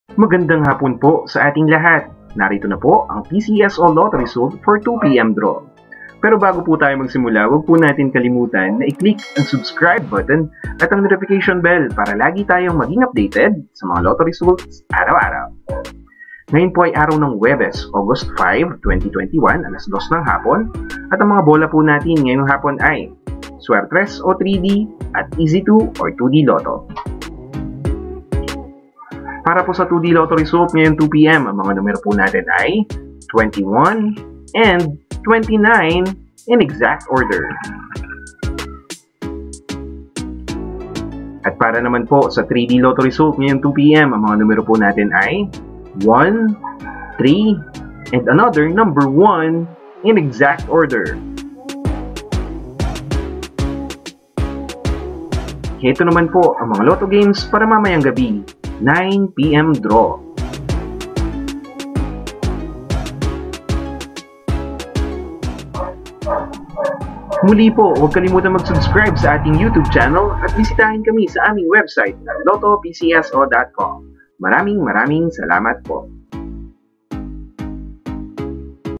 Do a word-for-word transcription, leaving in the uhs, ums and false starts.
Magandang hapon po sa ating lahat. Narito na po ang P C S O Lotto result for two p m draw. Pero bago po tayo magsimula, huwag po natin kalimutan na i-click ang subscribe button at ang notification bell para lagi tayong maging updated sa mga Lotto results araw-araw. Ngayon po ay araw ng Huwebes, August fifth, twenty twenty-one, alas dos ng hapon, at ang mga bola po natin ngayong hapon ay Suertres o three D at Easy two or two D Lotto. Para po sa two D Lotto result ngayong two p m, ang mga numero po natin ay twenty-one and twenty-nine in exact order. At para naman po sa three D Lotto result ngayong two p m, ang mga numero po natin ay one, three, and another number one in exact order. Ito naman po ang mga Lotto games para mamayang gabi, nine p m draw. Muli po, huwag kalimutan mag-subscribe sa ating YouTube channel at bisitahin kami sa aming website na lotto p c s o dot com. Maraming maraming salamat po.